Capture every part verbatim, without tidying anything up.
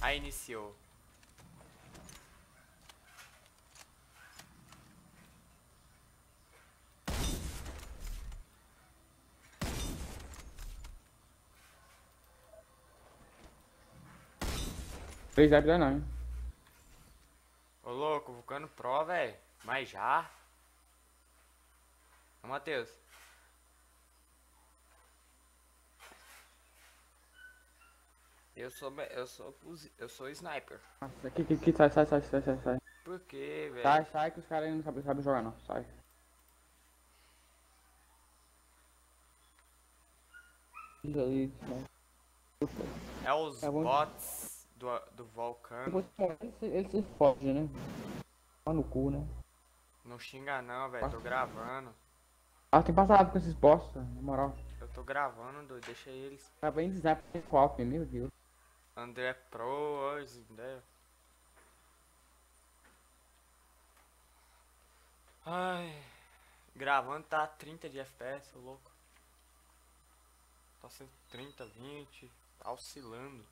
Aí iniciou. Três dá pra não, hein? Ô louco, Vulcano Pro, velho. Mas já? Ô Matheus. Eu sou, me- eu sou, cozi- eu sou sniper. Nossa, aqui, aqui, aqui, sai, sai, sai, sai, sai, sai. Por quê, Sai, velho? sai, que os caras aí não sabem, sabem jogar, não. Sai. Isso aí, né? É os É bom. bots do, do Vulcano. Eles, eles se fodem, né? Tá no cu, né? Não xinga não, velho. Tô gravando. Ah, tem passado com esses bosta, na moral. Eu tô gravando, doido. Deixa eles. Tá bem desnap com alto, meu Deus. André Pro, hoje, né? Ai. Gravando tá trinta de F P S, ô louco. Tá cento e trinta, vinte. Tá oscilando.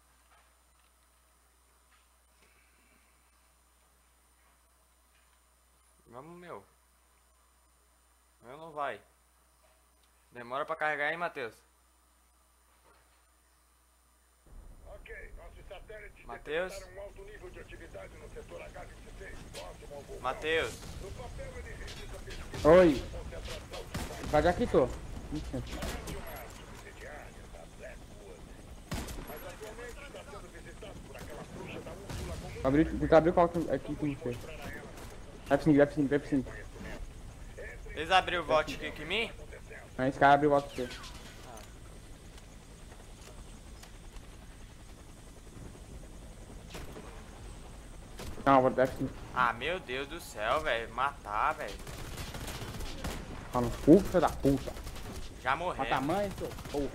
Vamos, meu. Eu não vai. Demora pra carregar, hein, Matheus? Ok, nossos satélites Matheus? detectaram um alto nível de atividade no setor H vinte e seis, próximo ao vulcão. Matheus. No papel ele realiza pesquisa Oi. de concentração de mais Vai já quitou. de uma subsidiária da Blackwood. Mas atualmente está sendo visitado por aquela bruxa da Úrsula comum. Abriu, tu abriu qual que- aqui com você. Vai pro cinco, vai pro cinco, vai pro cinco. Eles abriram o vote aqui em mim? Aí esse cara abriu o voto pra você. Não, vou dar F cinco. Ah, meu Deus do céu, velho. Matar, velho. Tá no cu, filho da puta. Já morreu. Mata a mãe, seu porra.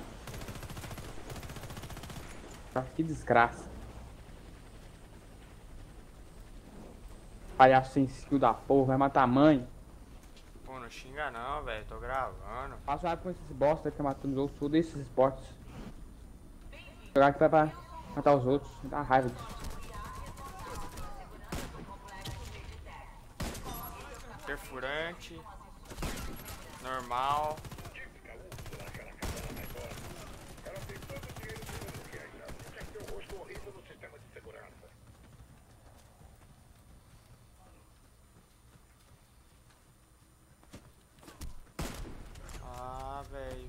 Tá, que desgraça. Palhaço sem skill da porra, vai matar a mãe. Pô, não xinga não, velho. Tô gravando. Passa raiva com esses bosta que tá matando os outros, tudo esses esportes. Jogar aqui vai pra matar os outros, dá raiva disso. Perfurante. Normal. Ela tem todo o dinheiro do mundo que ainda não quer ter o rosto horrível no sistema de segurança. Ah, velho.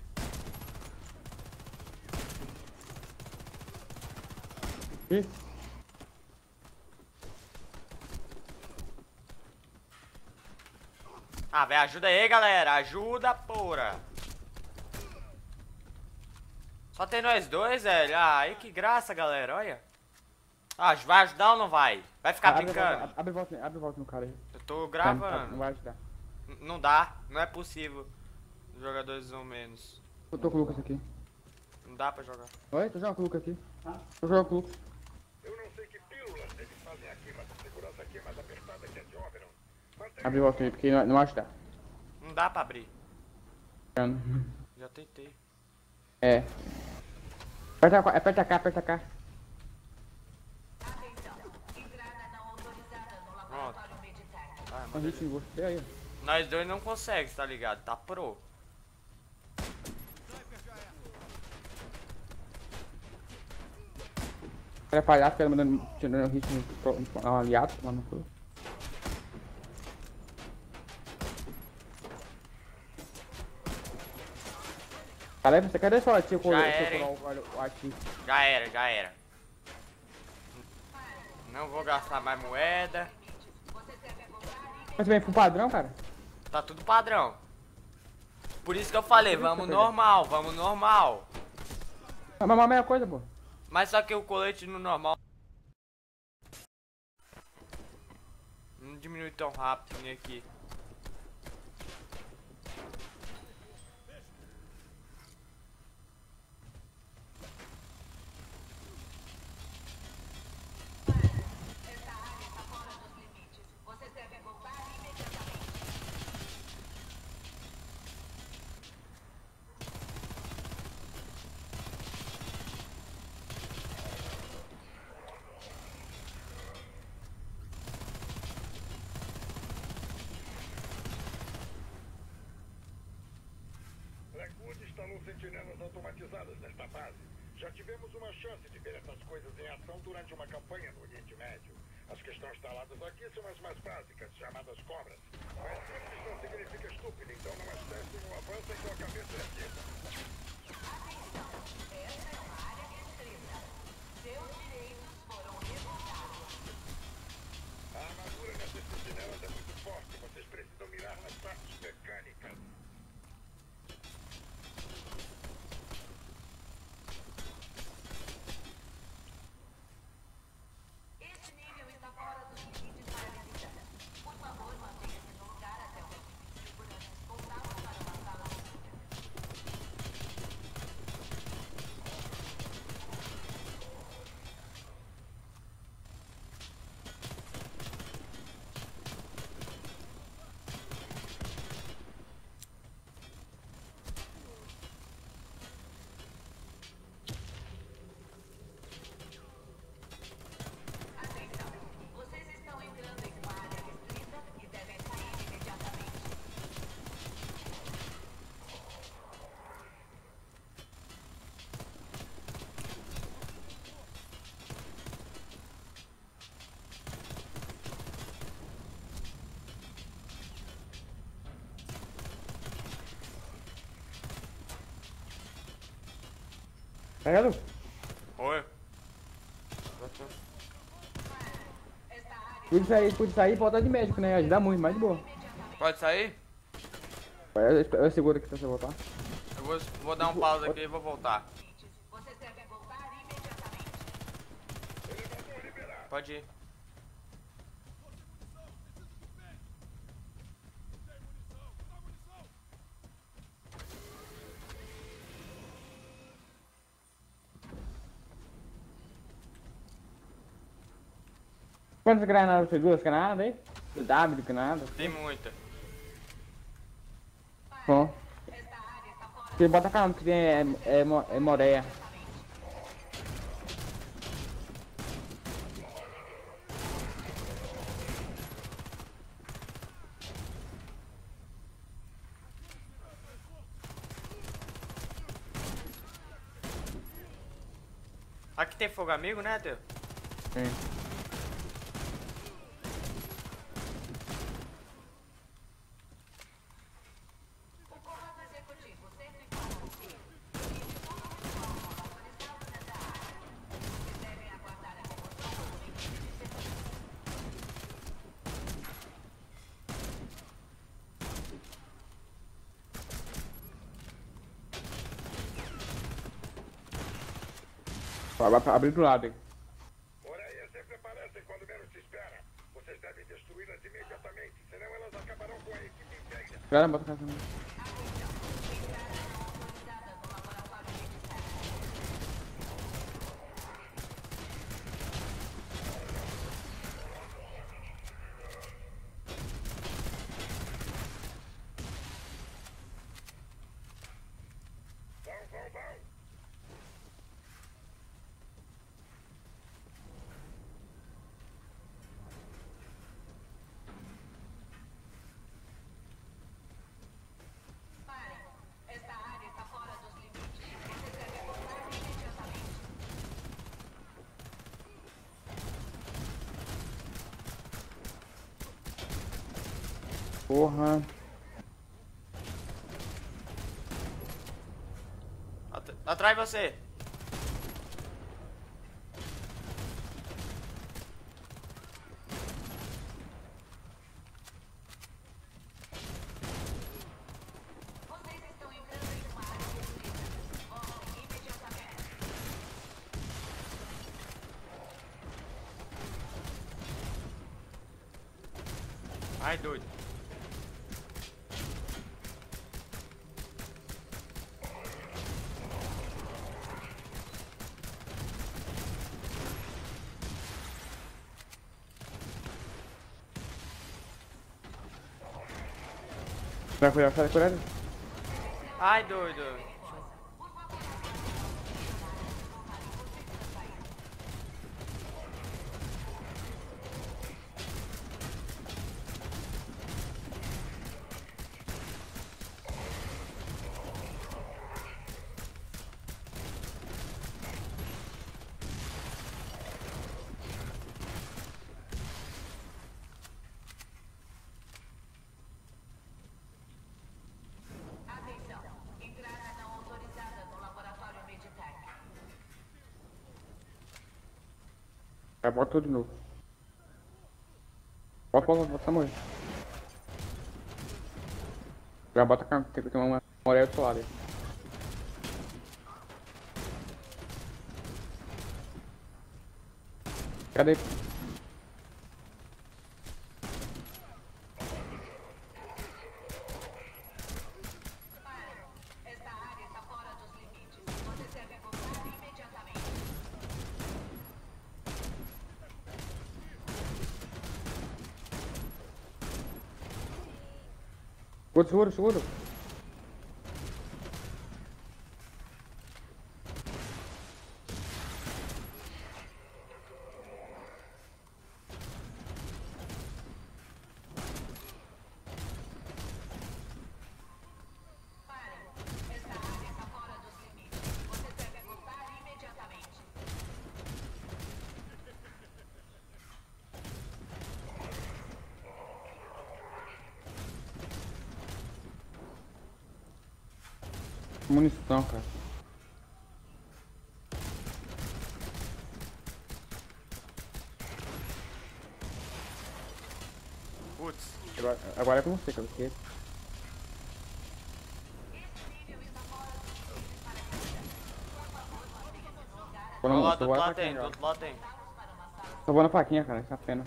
Ih, Ah, velho, ajuda aí, galera. Ajuda, porra. Só tem nós dois, velho. Ah, aí que graça, galera. Olha. Ah, vai ajudar ou não vai? Vai ficar abre, brincando? volta, abre, volta, abre volta no cara aí. Eu tô Não gravando. vai ajudar. N- Não dá. Não é possível. Jogadores ou menos. Eu tô com o Lucas aqui. Não dá pra jogar. Oi, tô jogando com o Lucas aqui. Tô jogando com o Lucas. Eu não sei que pílulas eles fazem aqui, mas a segurança aqui é mais apertada que a de Oberon. Abre volta aí, porque não, não vai ajudar. Não dá pra abrir. Já tentei. É. Aperta, a- aperta cá, aperta cá. Pronto. Ah, Um manda hit ele. em você aí. Nós dois não conseguimos, tá ligado? Tá pro. O cara é palhaço, fica mandando tirando hit no pro- no aliado, mano. Cara, você cadê sua tia com Já o era, hein? o artigo? Já era, já era. Não vou gastar mais moeda. Mas vem pro padrão, cara? Tá tudo padrão. Por isso que eu falei, vamos normal, vamos normal. Mas é a mesma coisa, pô. Mas só que o colete no normal não diminui tão rápido nem aqui. sentinelas automatizadas nesta base. Já tivemos uma chance de ver essas coisas em ação durante uma campanha no Oriente Médio. As que estão instaladas aqui são as mais básicas, chamadas cobras. Mas simples não significa estúpido, então não as testem ou avancem com a cabeça erguida. Atenção, esta é uma área restrita. Seus direitos foram revogados. A armadura nessas sentinelas é muito forte. Vocês precisam mirar nas partes mecânicas. Este nível está fora dos limites para visitantes. Por favor, mantenha-se no lugar até o equipe de segurança voltarmos para uma sala segura. Atenção, vocês estão entrando em uma área restrita e devem sair imediatamente. Pega, Lu. Oi. Esta área Pude sair, pude sair e voltar de médico, né? Ajuda muito, mas de boa. Pode sair? Eu, eu seguro aqui pra você voltar. Eu vou, vou dar um pausa aqui e vou voltar. limites. Vocês devem voltar imediatamente. Pode ir. Quantas granadas você? Duas granadas aí? W granada. Tem muita. Bom. Esta área está fora Você bota a calma que tem é, é, mo- é moreia. Aqui tem fogo amigo, né, Teu? Sim. o comando executivo cento e quatro C. Limite todos os órgãos autorizados nessa área. Vocês devem aguardar a remoção do limite de segurança. Vai pra abrir do lado aí. Moreias sempre aparecem quando menos se espera. Vocês devem destruí-las imediatamente, senão elas acabarão com a equipe inteira. Espera, bota a calma. Atenção, entradas não autorizadas no laboratório militar. Vão, vão, vão. Parem. Esta área está fora dos limites. Vocês devem voltar imediatamente. Porra. At atrás de você. Vocês estão entrando em uma área restrita. Voltem imediatamente. Ai, doido. Vai cuidar, sai curado. Ai, doido. Aí bota tudo de novo. Bota, bota, bota, morrer. Já bota a tem que ter uma orelha do seu lado aí. Cadê? Esta área está fora dos limites. Você deve abortar imediatamente. Seguro, seguro, seguro. Esta área está fora dos limites. Você deve abortar imediatamente. Munição, cara. Putz. Agora, agora é com você, cara. Porque... Tô Do na- lado, tô do outro na lado faquinha tem, do agora. outro lado tem. Tô voando a faquinha, cara. Essa pena.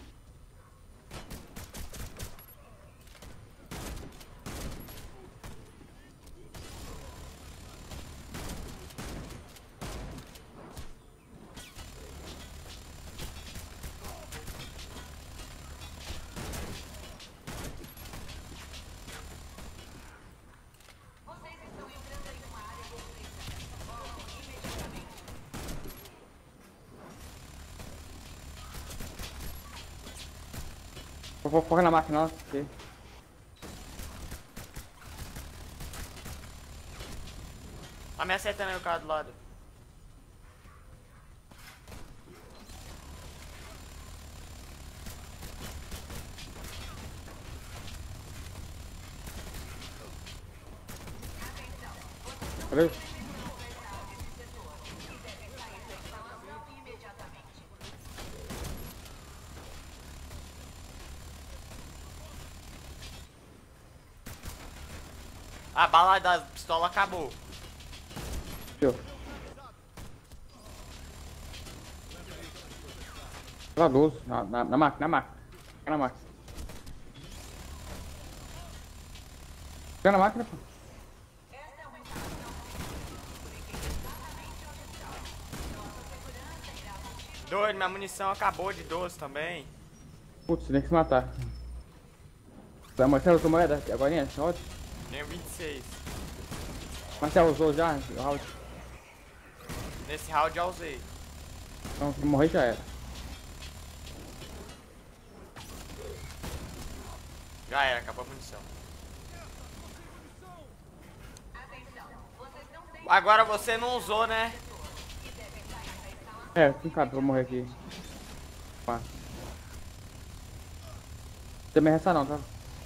Vocês estão entrando em uma área restrita. Voltem imediatamente. Vou vou focar na máquina lá. Porque... Tá me acertando aí o cara do lado. Valeu? A bala da pistola acabou. Deu. Lá doze. Na, na, na máquina, na máquina. Fica na máquina. Fica na máquina, pô. Doido, minha munição acabou de doze também. Putz, tem que se matar. Vai, Marcelo, tua moeda? Agora é? Round? Tenho vinte e seis. Marcelo usou já? O round? Nesse round já usei. Então, se morrer já era. Já era, acabou a munição. Agora você não usou, né? É, quem sabe eu vou morrer aqui. Pá. Também resta não, tá?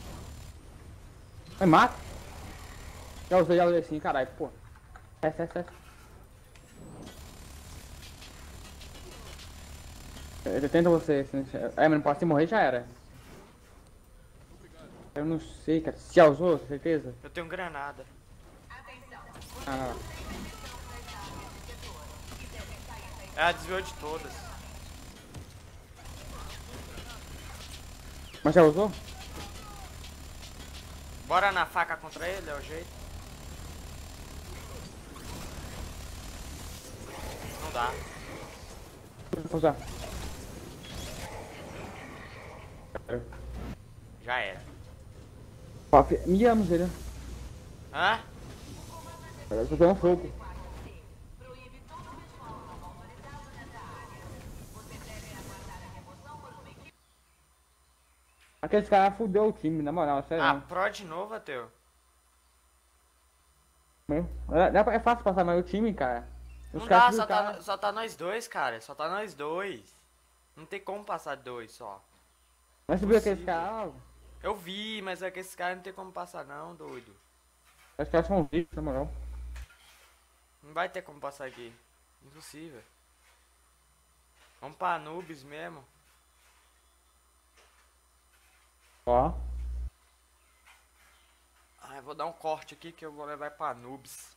Vai, mata! Já usei, já usei sim, caralho, pô. Resta, resta, resta. Ele tenta você, assim, é, mas não pode se morrer, já era. Eu não sei, cara. Se já usou, certeza? Eu tenho granada. Ah, não. Ela desviou de todas. Mas já usou? Bora na faca contra ele, é o jeito. Não dá. Vou usar. Já era. Papi, me amo, ele. Hã? Eu tô dando um fogo. Proíbe todo o pessoal não autorizado nessa área. Você deve aguardar a remoção por uma equipe. Aqueles caras fudeu o time, na moral, sério. Ah, pro de novo, Ateu. Meu. É, é fácil passar, mas o time, cara. Os Não caras dá, tudo só cara- tá, só tá nós dois, cara. Só tá nós dois. Não tem como passar dois só. Mas você viu aqueles Impossível. caras? Eu vi, mas é que esses caras não tem como passar não, doido. Os caras são vivos, na moral. Não vai ter como passar aqui. Impossível. Vamos pra Anubis mesmo. Ó. Ah, eu vou dar um corte aqui que eu vou levar pra Anubis.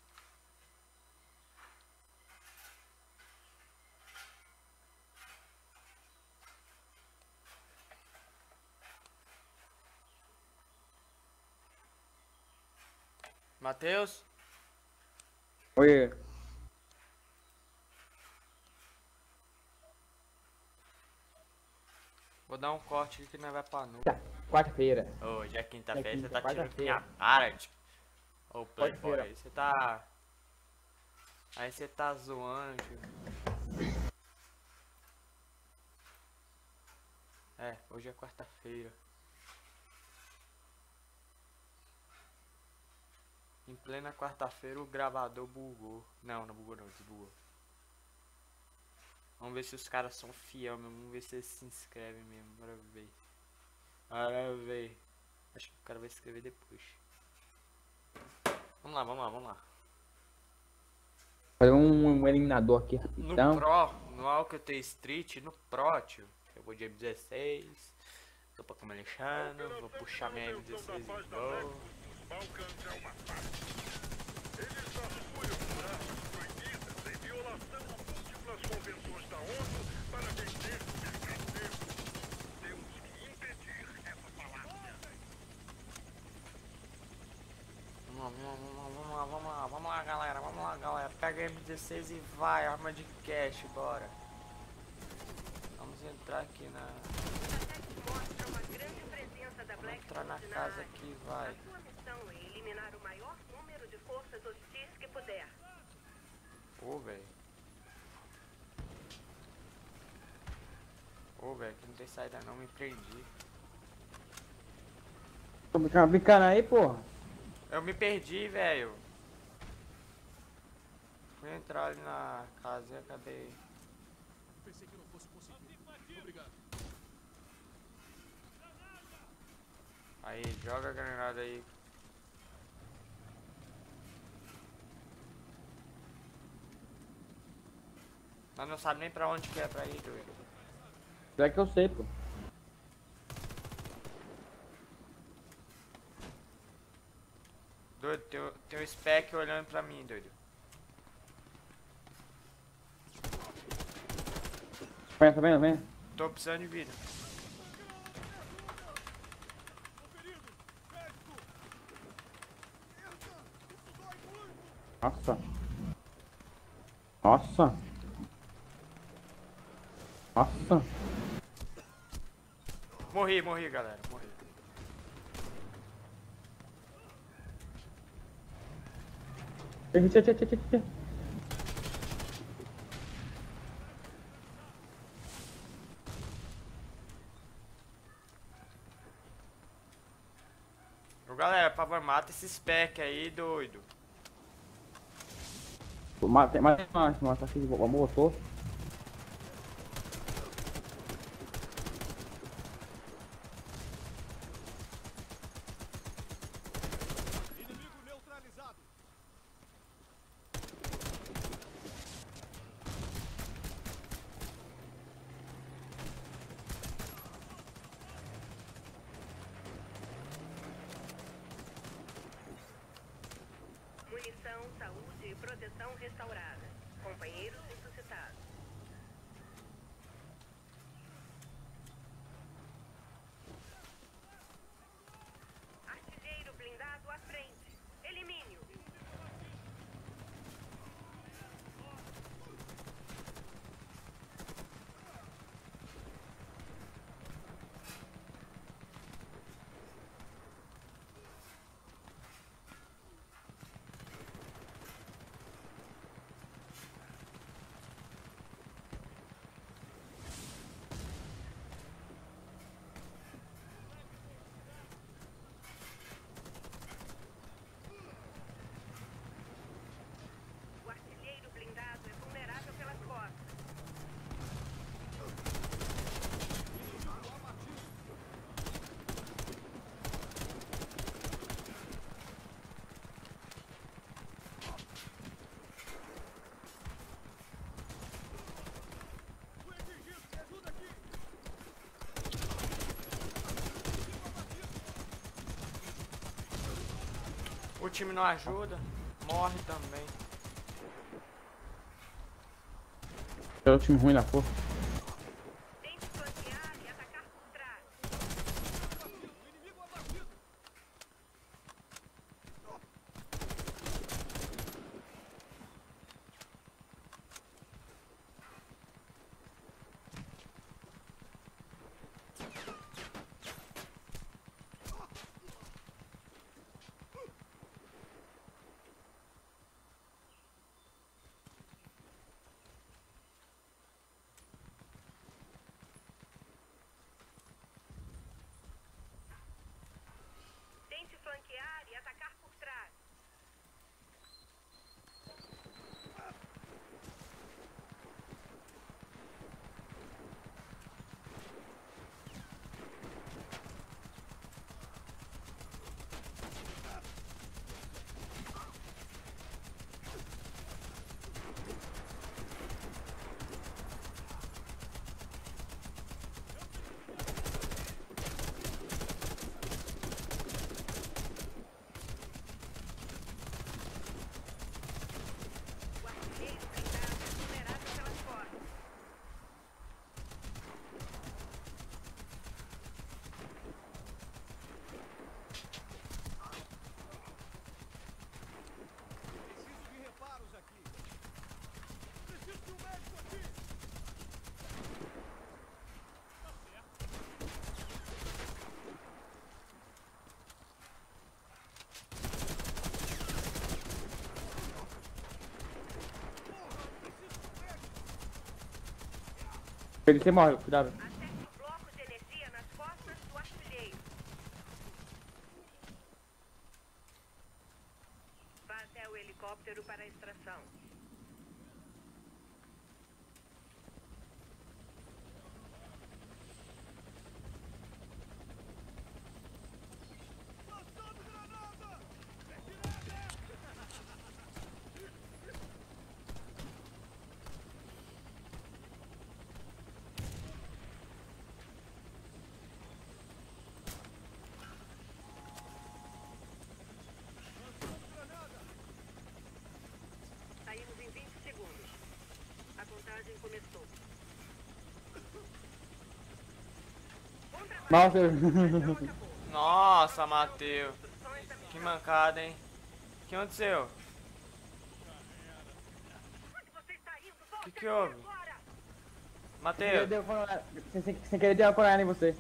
Matheus? Oi. Vou dar um corte aqui que nós vai pra Anubis. Tá, quarta-feira. Hoje é quinta-feira, É você quinta, tá tirando quarta-feira. minha cara, tio. Ô, Playboy, Quarta-feira. aí você tá... Aí você tá zoando, tio. É, hoje é quarta-feira. Em plena quarta-feira o gravador bugou. Não, não bugou não, desbugou. Vamos ver se os caras são fiel mesmo. Vamos ver se eles se inscrevem mesmo. Bora ver. Bora ver. Acho que o cara vai se inscrever depois. Vamos lá, vamos lá, vamos lá. Fazer um, um eliminador aqui No rapidão. Pro, no Alcatel Street, no Pro, tio. Eu vou de M dezesseis. Tô pra Alexandre, vou puxar minha M dezesseis e vou. Balcãs é uma parte. Eles vasculham por armas proibidas em violação a múltiplas convenções da ONU para vender medicamentos. Temos que impedir essa falácia. Vamos lá, vamos lá, vamos lá, vamos lá, vamos lá, galera, vamos lá, galera. Pega a M dezesseis e vai, arma de cash, bora. Vamos entrar aqui na... Mostra uma grande presença da Vamos Black entrar na Force casa área. aqui, vai. A sua missão é eliminar o maior número de forças hostis que puder. Ô, velho. Ô, velho, aqui não tem saída não, me perdi. Tô brincando, brincando aí, porra. Eu me perdi, velho. Fui entrar ali na casa e acabei. Pensei que não fosse conseguir. Obrigado. Aí, joga a granada aí. Mas não sabe nem pra onde que é pra ir, doido. Já que eu sei, pô. Doido, tem, o- tem um spec olhando pra mim, doido. Vem, tá vendo, vem. Tô precisando de vida. Nossa. Nossa. Nossa. Morri, morri, galera, morri. Tchê, tchê, tchê, tchê, tchê. Ô, galera, por favor, mata esse spec aí, doido. Mata, mata, mata, mata aqui, o motor. Inimigo neutralizado. Munição, saúde e proteção restaurada. Companheiros ressuscitados. Artilheiro blindado à frente. Elimine-o. time não ajuda, morre também. É o time ruim na porra. Tente flanquear e atacar por trás. Tente flanquear e atacar por trás. O artilheiro blindado é vulnerável pelas costas. Preciso de reparos aqui. Preciso de um médico aqui. Tá certo. Ele você morre, cuidado. Acerte o bloco de energia nas costas do artilheiro. Vá até o helicóptero para a extração. Lançando granada! Lançando granada! Saímos em vinte segundos. A contagem começou. Bom trabalho. Nossa, Acabou. Nossa, Matheus. Instruções da Que missão. mancada, hein? O que aconteceu? Onde você está indo? Volte Que que aqui houve? agora. Matheus, deu coronel. Sem, sem, sem querer deu uma coronel em você.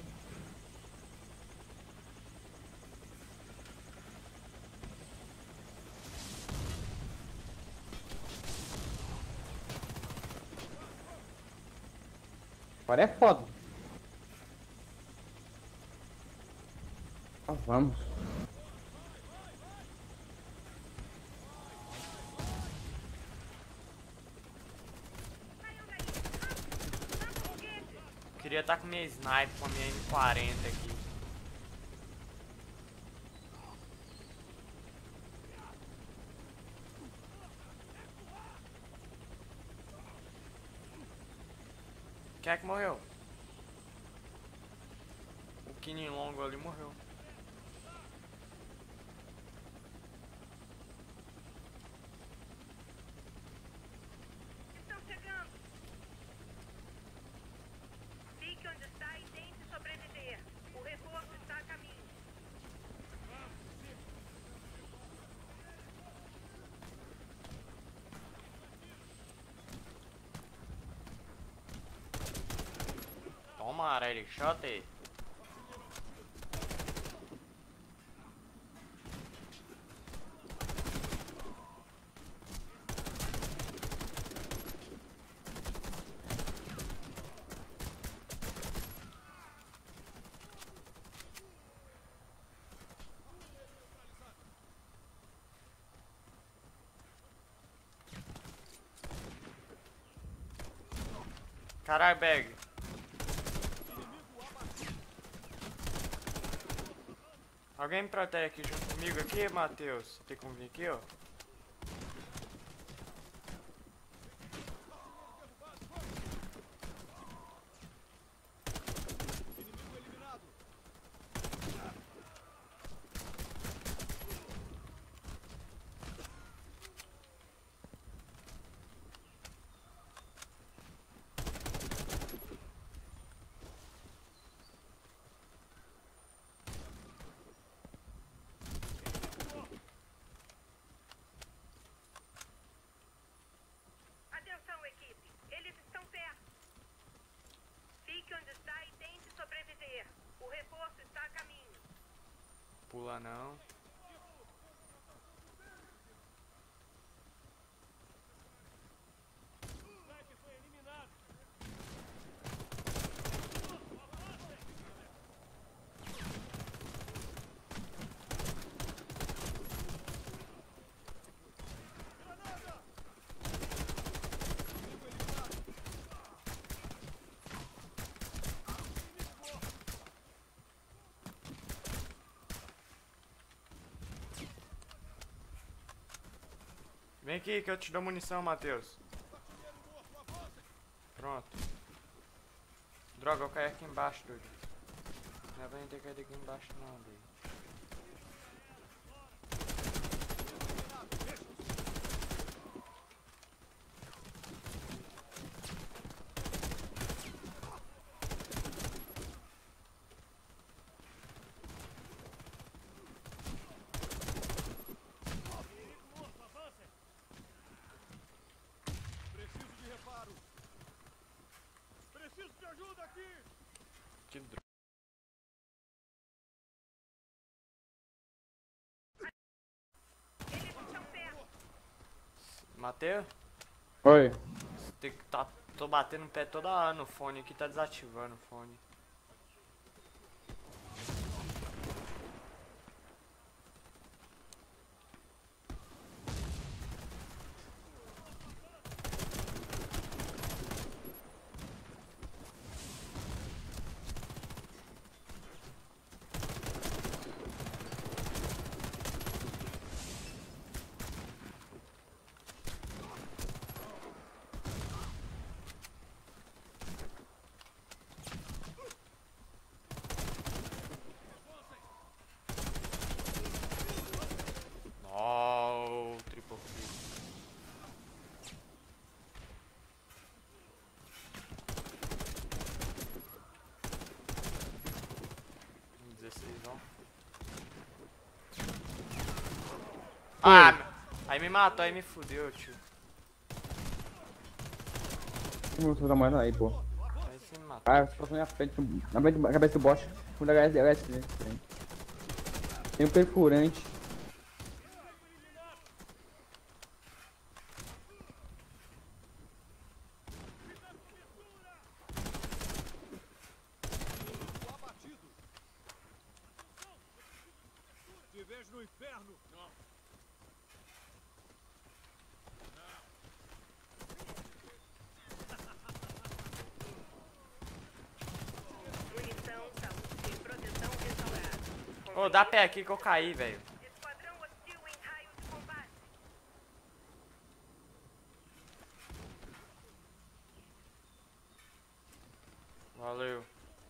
Agora é foda. Ah, vamos. Saiam daí. Rápido. Lança o foguete. queria estar com minha sniper, com a minha M quarenta aqui. Quem é que morreu? O Kinin Longo ali morreu. Estão chegando. Fique onde está e tente sobreviver. O reforço está a caminho. Toma, Arelli, shot aí. Caralho, bag. Alguém me protege aqui junto comigo aqui, Matheus? Tem como vir aqui, ó. Inimigo eliminado. onde está e tente sobreviver. O reforço está a caminho. Pula não. Sniper foi eliminado. Granada! Inimigo eliminado. Inimigo morto. Vem aqui que eu te dou munição, Matheus. Artilheiro morto, avancem. Pronto. Droga, eu caí aqui embaixo, doido. Não é pra gente ter caído aqui embaixo não, doido. Inimigo morto, avancem. Preciso de reparo. Preciso de ajuda aqui. Que droga. Eles estão perto. Matheus? Oi. Você tem que tá. Tô batendo o pé toda hora no fone aqui, tá desativando o fone. Oh, triple kill. dezesseis, ó. Ah, aí me matou, aí me fudeu, tio. Vamos fazer uma aí, pô. Aí você me matou. Ah, você passou na frente, na frente da cabeça do bot. Com o H S, né? Tem um perfurante. Abatido. Te vejo no inferno. Não. Munição, saúde, proteção restaurada. Ô, dá pé aqui que eu caí, velho. Esquadrão hostil em raio de combate. Valeu.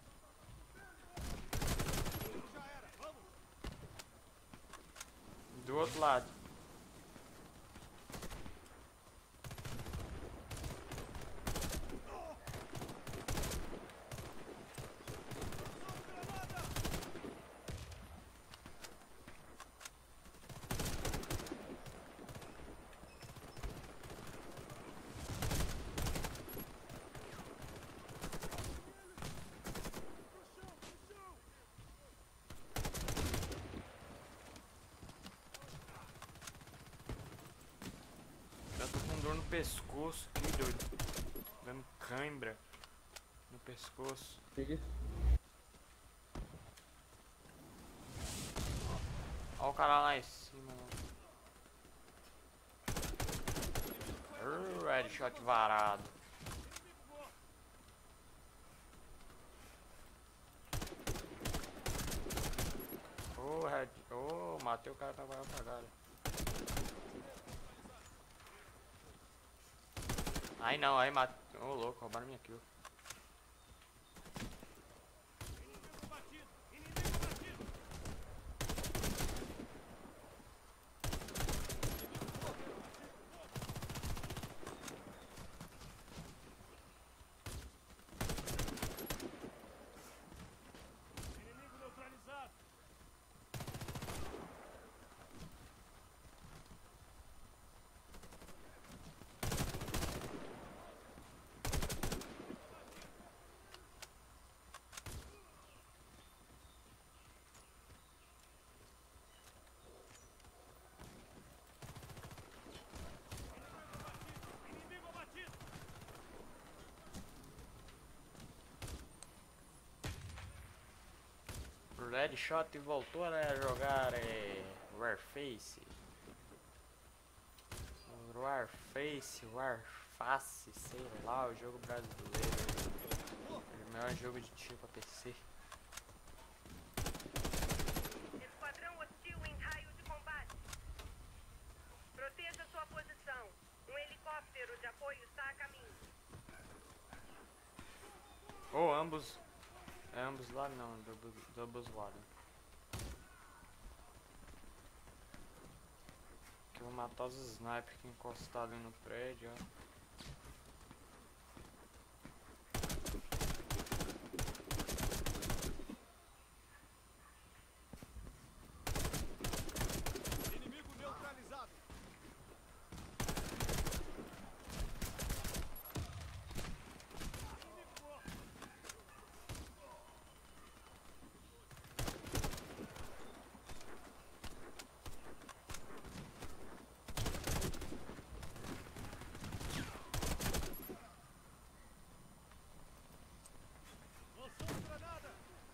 Já era. Vamos. Do outro lado. Eu tô com dor no pescoço aqui, doido. Dando cãibra no pescoço. Que isso? Olha o cara lá em cima. Uh, headshot varado. Ô, head... Ô, matei o cara pra maior cagada. Aí não, aí matei. Ô, louco, roubaram minha kill. Inimigo batido. Inimigo batido. Inimigo neutralizado. Deadshot voltou a jogar é, Warface. Warface, Warface, sei lá, o jogo brasileiro. O melhor jogo de tiro pra P C. Esquadrão hostil em raio de combate. Proteja sua posição. Um helicóptero de apoio está a caminho. Ou oh, ambos. É ambos lá não, do ambos lados. Que eu vou matar os snipers que encostaram ali no prédio, ó. Inimigo neutralizado. Lançando granada.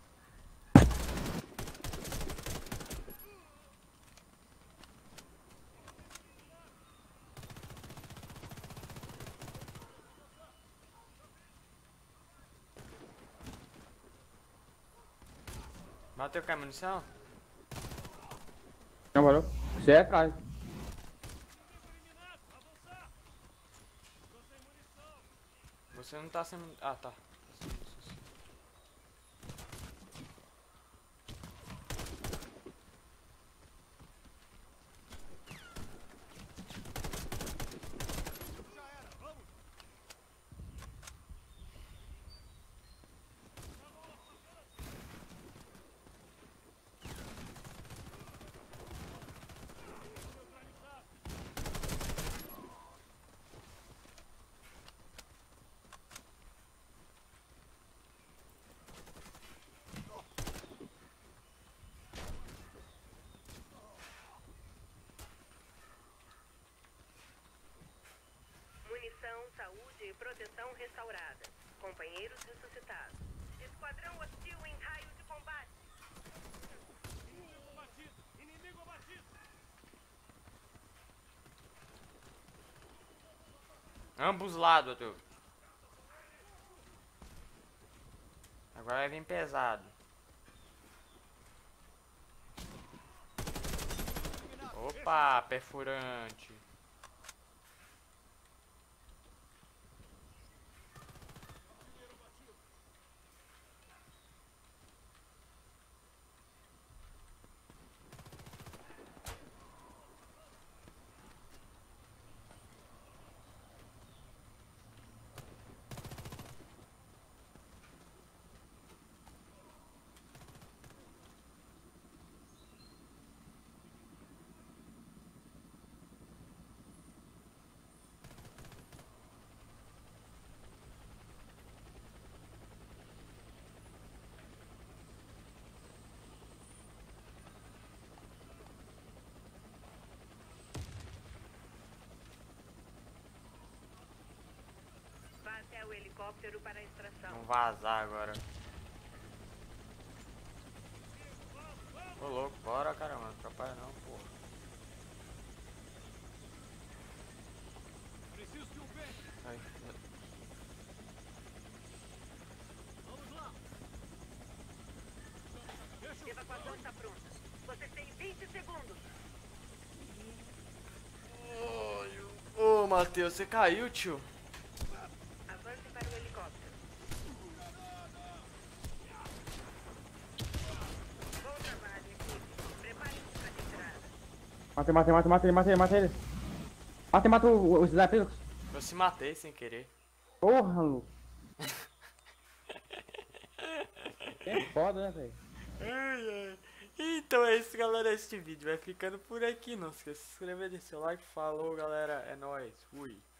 Bateu com a munição? Não, parou. Você é atrás. Eliminado. Avançar. Tô sem munição. Você não tá sendo. Ah, tá. Já era. Vamos. Munição, saúde e proteção restaurada. Companheiros ressuscitados. Esquadrão hostil em raio de combate. Inimigo abatido. Inimigo abatido. Ambos lados, Arthur. Agora vai vir pesado. Opa, perfurante. Vá até o helicóptero para a extração. Vamos vazar agora. Ô louco, bora caramba, não atrapalha não, porra. Preciso de um vento. Ai, Vamos lá. Deixa eu... Evacuação está pronta. Você tem vinte segundos. Ô, ô Matheus, você caiu, tio? Avance para o helicóptero. Bom trabalho, equipe. Prepare-se para a retirada. Matei, matei, matei, matei, matei, matei ele. Matei, matei o- os snipers. Eu se matei sem querer. Porra, Lu. É foda, né, velho? Ai, ai. Então é isso, galera. Este vídeo vai ficando por aqui. Não esqueça de se inscrever, deixar seu like. Falou, galera. É nóis. Fui.